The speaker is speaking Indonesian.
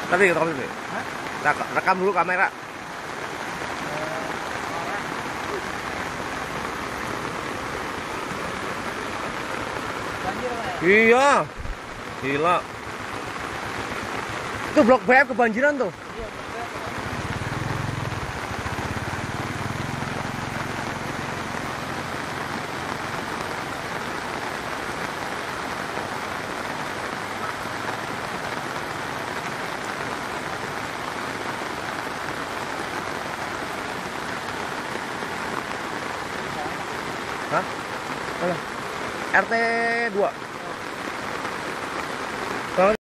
Tadi tadi. Rekam dulu kamera. Banjir, Pak, ya? Iya. Gila. Itu blok BF kebanjiran tuh. Iya, betul. Hah? Mana? RT 2.